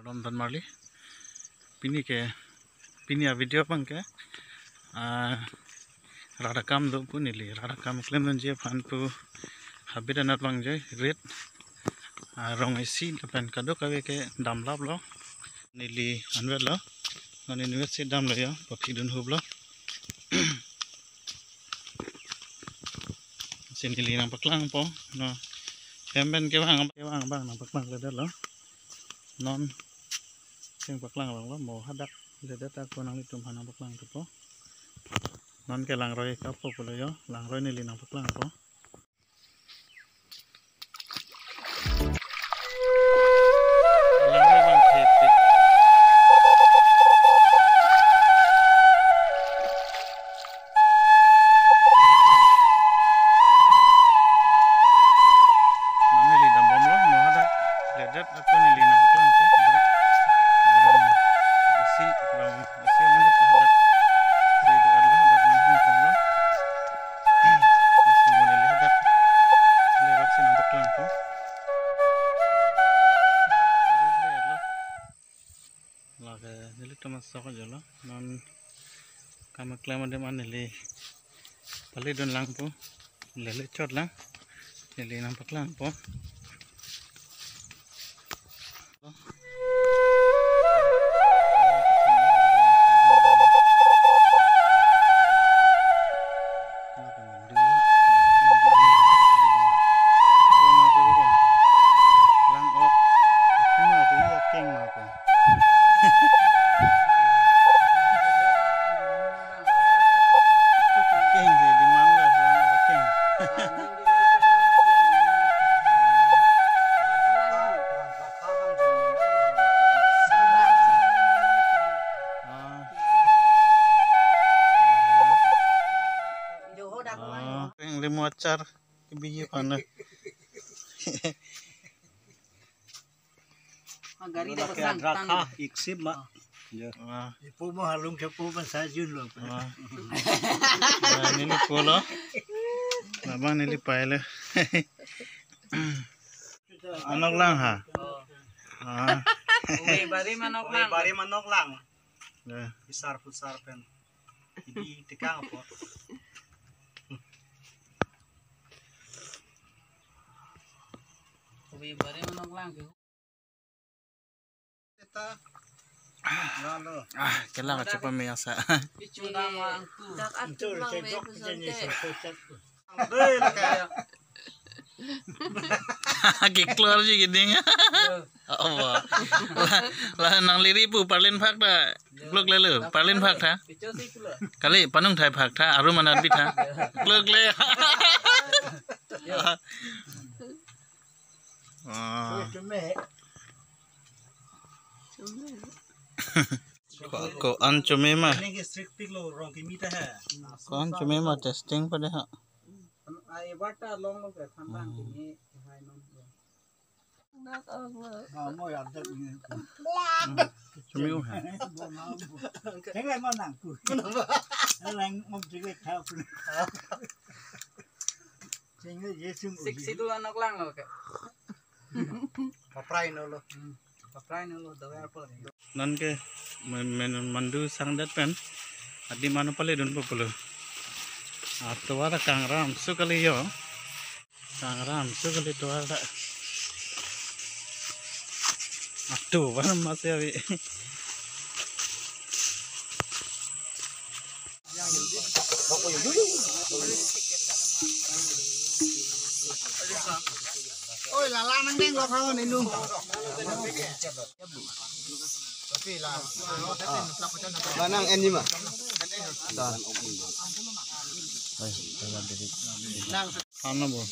London Marley pini video pang ke radakam do pu nili radakam klem je fan pu habit anat bang je red rong isi depan kado kawe ke dam lab lo nili anwet lo non university dam lo ya pakhi dun hub lo sini nang paklang po no pemben ke bang nang paklang le lo non sing paklang bang lo mo hadak le data ko nang itum hanang paklang po non ke lang roy ka po lo yo lang roy nili nang paklang po lang roy bang khepik masuk aja lo non kami klaim ada mana le paling don lang po lele cot lang lele nampak lang po lemu acar biji pana gari dah besar tang iksip mak ipu mau halung cepu pan sajun lo ini polo abang nili paile manok lang ha bari manok lang besar pen ini tekang apa bari manok lang kailangan cepat meyasa keluar sih gini Allah lah nang liri pu parlin phak da glok lele parlin phak tha kali panung thai phak tha aru manar bi tha glok le ko an chume ma ko an chume ma testing pada ha ai bata long lo ke khandang ni hai non mau ya ada chume ha thế này mà nặng tuổi nặng mong chỉ cái thao pun chính cái dễ sung siksi tu anak lang lo ke paprai no lo dawe apa nan ke mandu sang dat pen adi manu pale don populo atwara kangram sukali yo kangram sukali to ada atu wan masih awi ôi là lan nang đen lọt hơn này luôn Manang en ni ma. ano bo